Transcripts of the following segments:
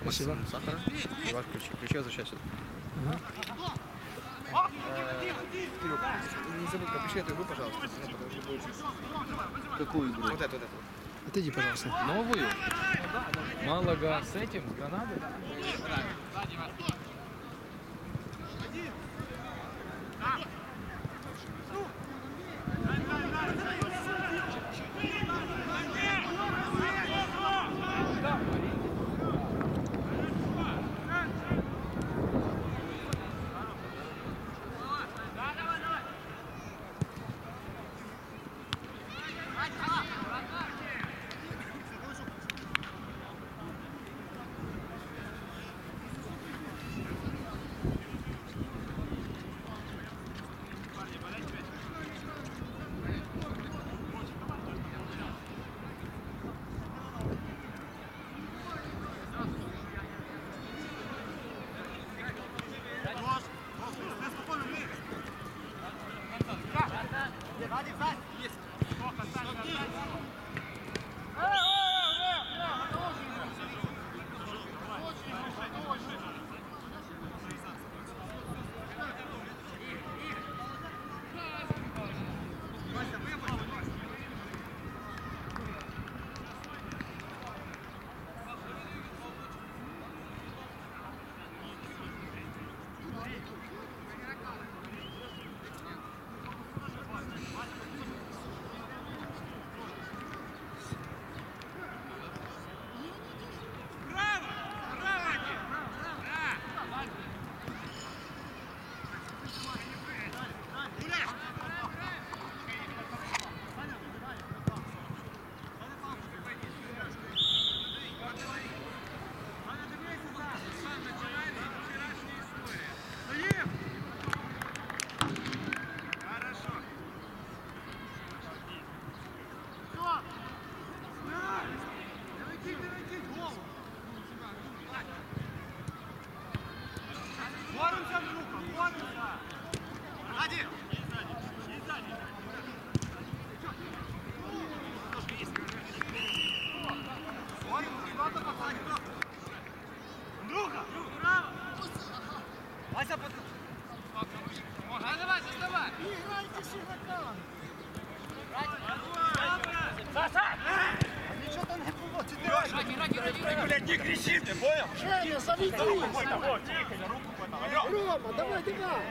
Спасибо. Сахара. И ваш ключи. Ключи возвращайся. Кирюк, не забудь, пропиши эту игру, пожалуйста. Какую игру? Вот эту. Отойди, пожалуйста. Новую? Малага с этим, с Гранадой? Не кричи, ты понял? Женя, заведи! Рома, давай, давай!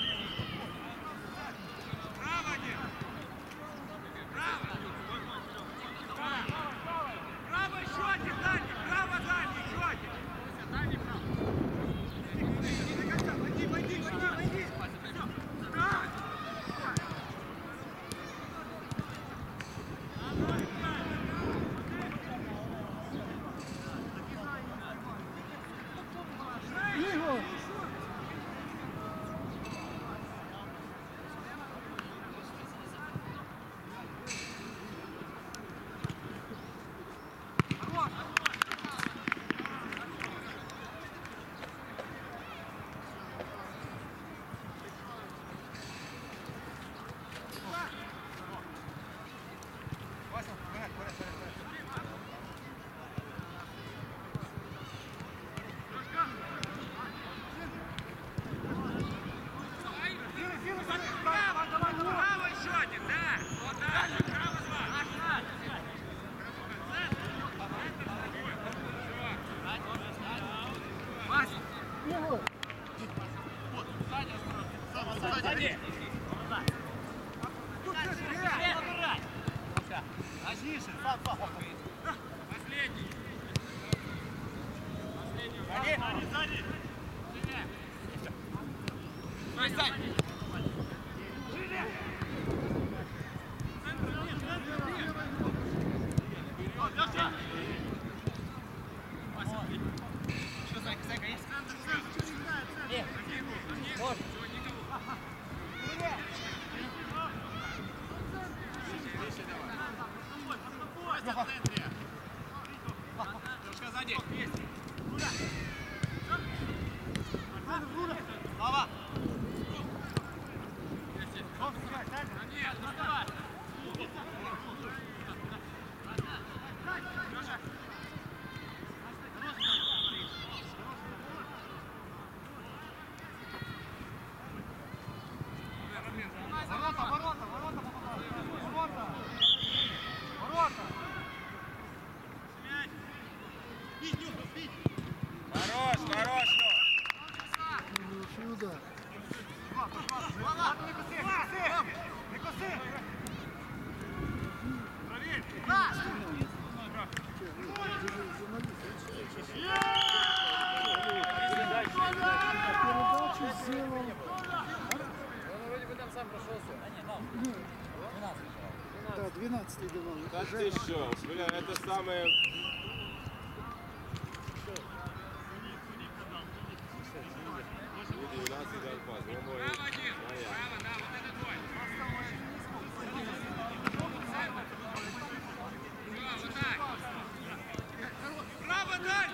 Ігор! Ігор! Передачу сделал. Он вроде бы там сам прошелся. Да, 12-й давал. Да ты что, бля, это самое... Право дай!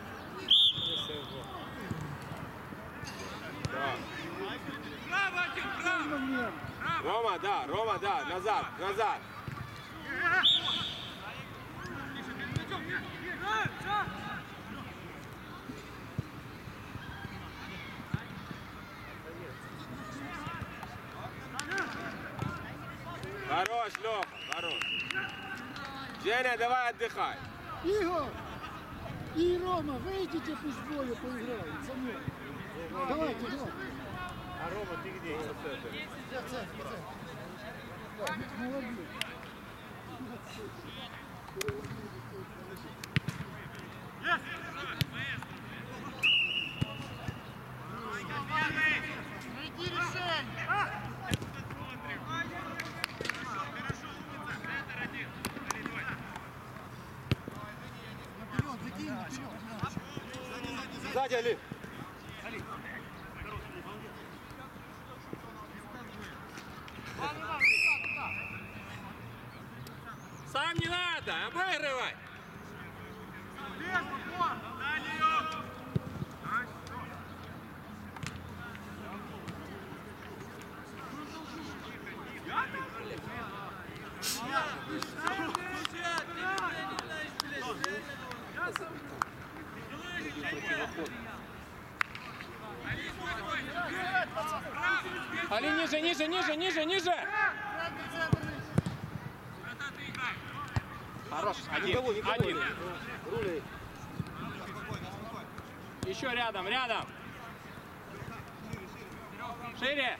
Право, один, право! Момент. Рома, да, назад, назад. Хорош, Леха, хорош. Женя, давай отдыхай. Игорь и Рома, выйдите, пусть двое поиграют. За мной. Давайте, давай. А Рома, ты где? Я в центре, в центре. Молодец. Найди решение! Наперед, закинь, наперед. Сзади, Али. Сам не надо, обыгрывай. Али, ниже, ниже, ниже, ниже, ниже! Хорош, один, один. Еще рядом, рядом. Шире.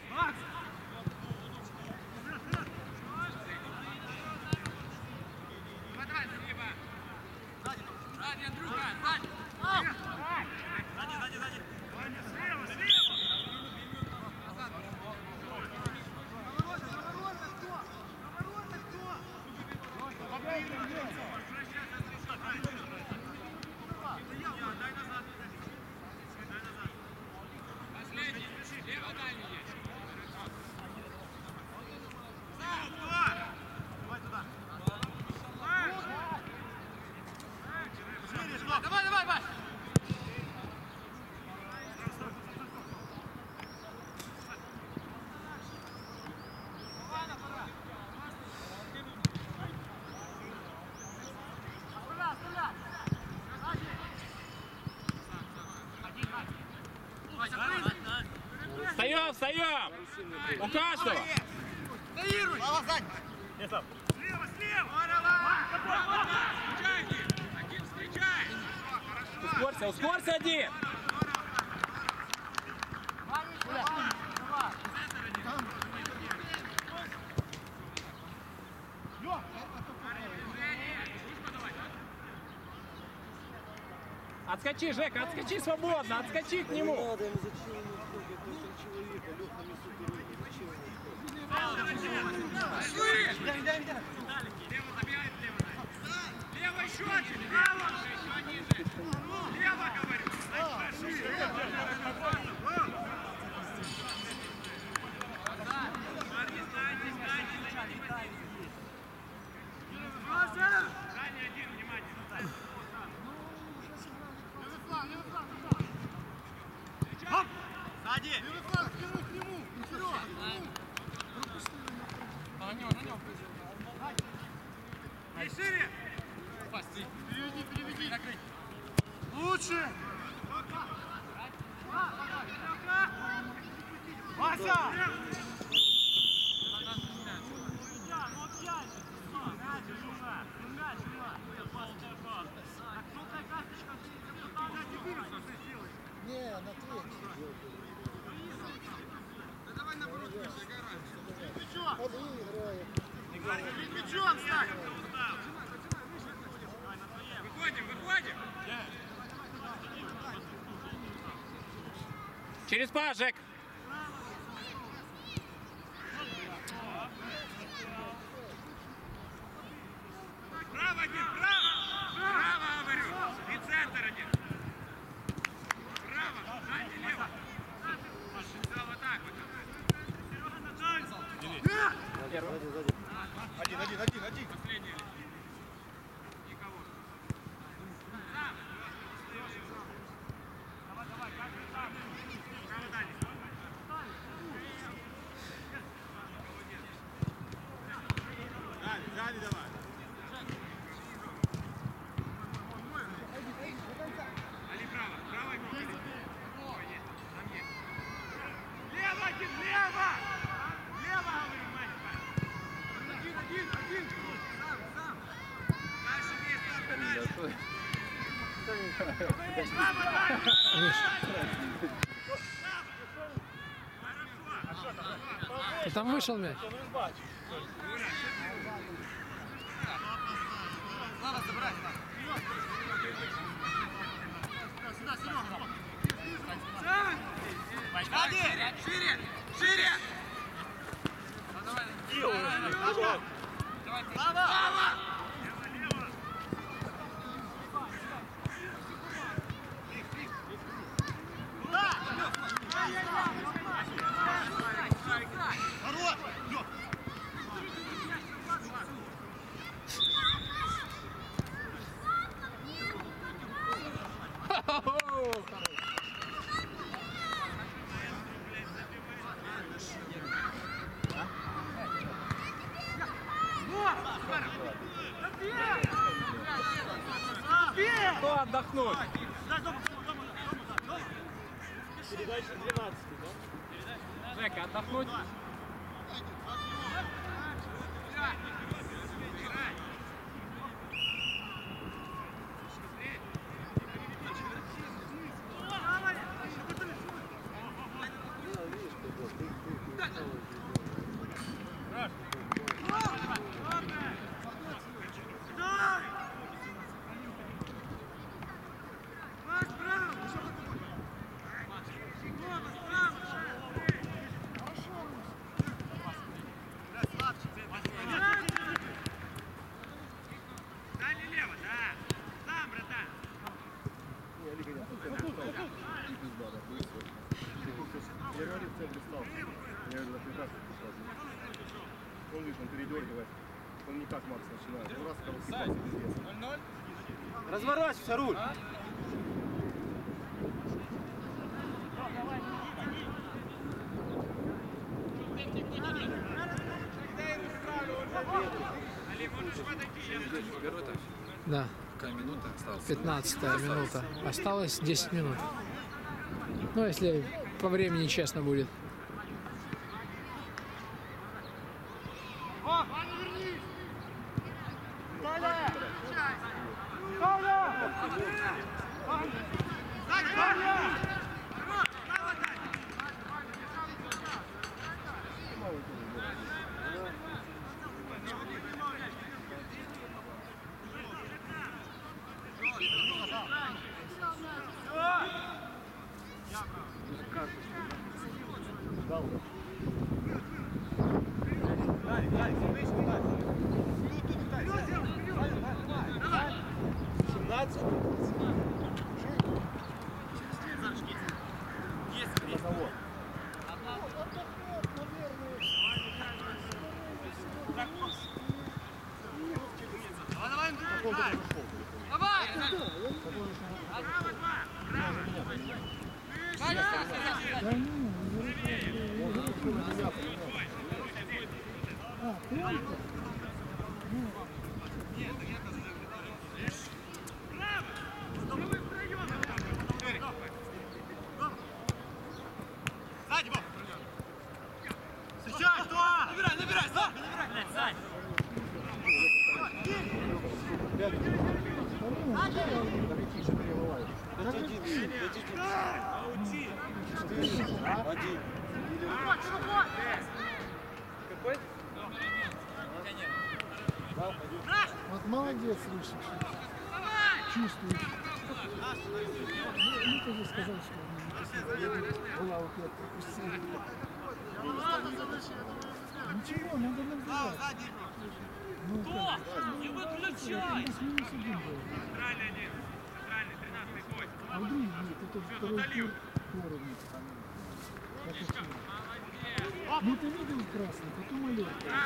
Давай, давай, Вась! Встаем, встаем! У каждого! Доируй! Слава, сзади! Слева, слева! Встречай! Один встречай! Ускорься, ускорься, один! Отскочи, Жека, отскочи свободно, отскочи к нему! Надо ему зачем ему трогать до 3 человека, лег на мясу дороги, зачем Лево еще один! Лево! Еще ниже! Лево, говорю! Сзади один, внимательно! Сзади! И шире! Переведи! Лучше! Вася! Не, на третий. Да давай наоборот, выше, играй раньше. Один играет. Мячом стань! Через пажик. Право, один, право! Право, говорю! И центр один! Право, сзади, лево! Все, вот так вот. Один. Последний. Никого. Сам. Давай, каждый сам. Право дали. Сзади давай. Али право, право игрок. Ой, нет, там есть. Лево, один, лево! Лево, говорю, мать. Один. Сам. Дальше есть, дальше. Право, дальше. Ты там вышел мяч? Один! Шире! Слава! Кто отдохнуть? Жека, отдохнуть? Дальний лево, да. Сам, братан. Он видит, он передергивает. Он не как Макс начинает. Ну раз короткий пас, пиздец. Разворачивайся, руль! Али, можешь подойти, я Первый этаж. Да, Какая минута осталась? 15-я минута. Осталось 10 минут. Ну, если по времени честно будет. Сзади, Бог! Встречай, кто? Набирай, сзади! Сзади! Вот молодец, Рыщик. Чувствуешь. Ну, ты же сказал, что он не Была вот эта, пропустили. Ничего, надо набирать. Ну, Не выключай! это минус один был. Центральный один. Центральный, 13-й бой. А вдруг нет, это второй тур уровня. Как это? Ну ты видел красный, потом алло.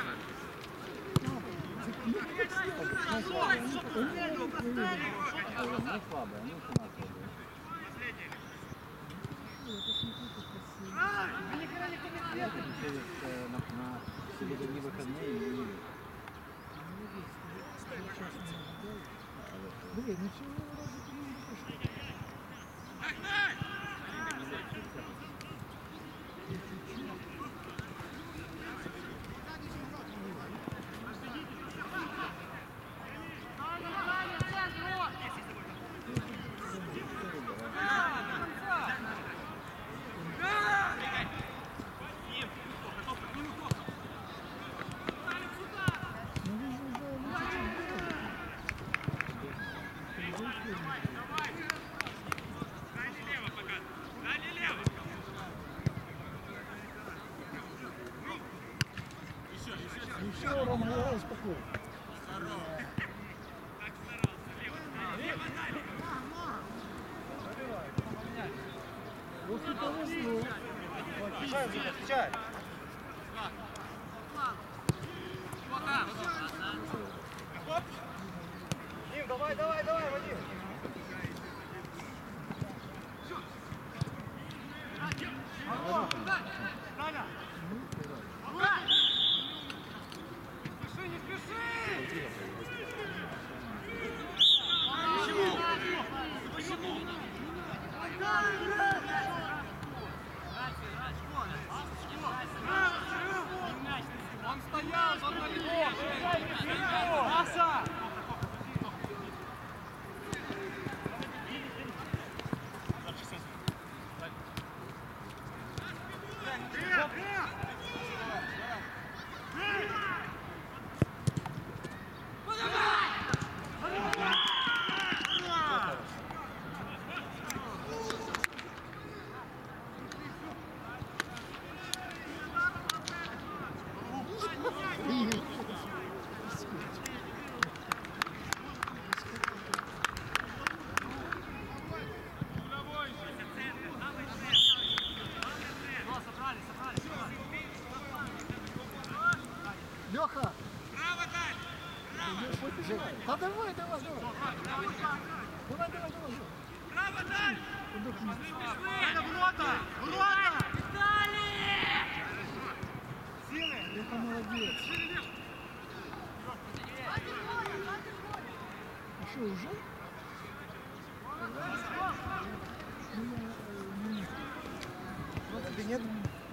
Блин, ну чего раза ты не пошел? Все, Рома, давай спокойно. Вот и повезло. Встречай, Дима, встречай. Дим, давай, Вадим. Спеши, не спеши! Он стоял, он на льду! Маса! Леха! Право дай! Да давай. Давай. Право дай! Леха молодец. А что, уже? Тебе нет?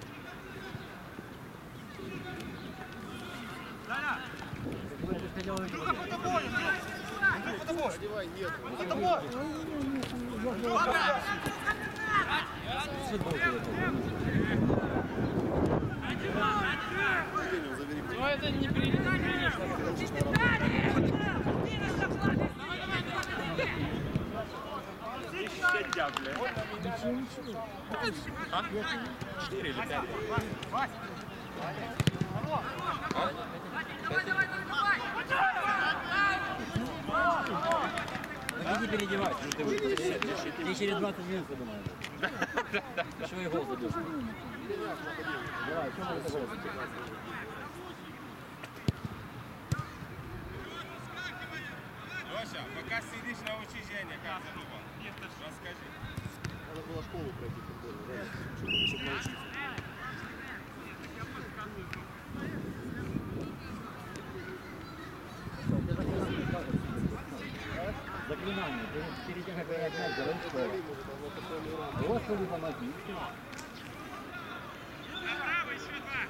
Но это не перенес. Ничего. 4 или 5. Иди переодевайся, ну ты ты через 20 минут подумаешь. Еще и гол забьешь. Давай, что надо гол забить? Леша, пока сидишь, научи Женя, как задумал. Расскажи. Надо было школу пройти футбольную, чтобы научиться. Заклинание. Перед тем, как играть, говорит школа. Господи, помоги. Направо еще два!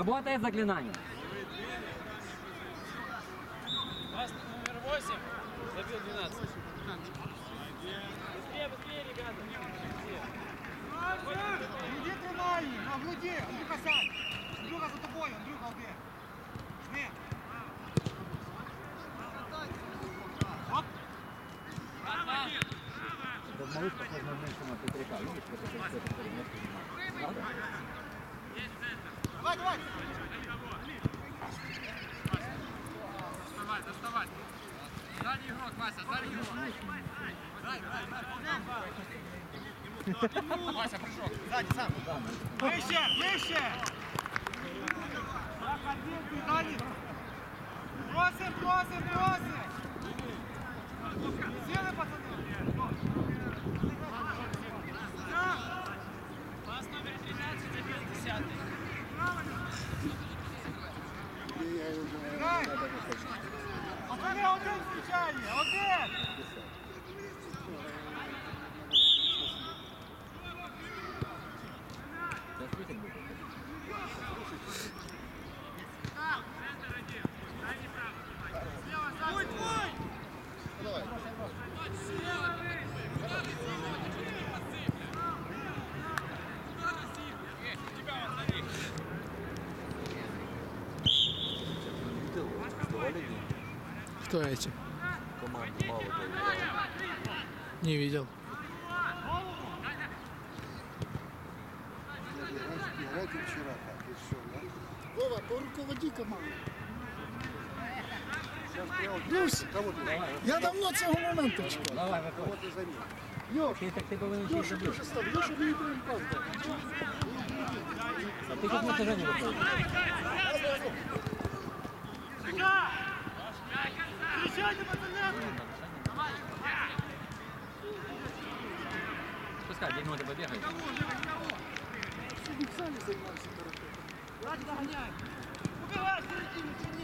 Работает заклинание. Номер 8 забил 12. Быстрее, ребята. Груди тримай, на груди, Андрюха сядь. Андрюха за тобою, Андрюха один. Жми. Оп. Это малыш похож на женщину Петрика. Видишь, вот это Правда? Давай, давай. Доставать. Сзади игрок, Вася, сзади игрок. Вася, прыжок. Сзади, сам. Выше, выше. Так, один, ты дали. Просим, просим, просим. Силы, пацаны. Пас номер 13 забил 10. Играй. Пацаны, один встречание, один. Сейчас видим будет. Твой, твой. Кто эти? Команду мало Не видел. Играйте вчера так, и все, да? Вова, поруководи команду. Люсь, я давно цього моменту чекав. Давай, выходи. Льош, Так ты повинен ще й Льоша, забити. Льоша, став, Льоша мені прям пас дав. А ты как на сажение выходишь? Встречайте, пацаны. Пускай 2 минуты побегает. Сьогодні в залі займався карате. Давайте догоняй. Убивай, середину, тяни.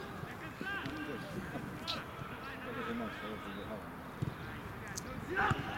Это же матч, я вот забегал.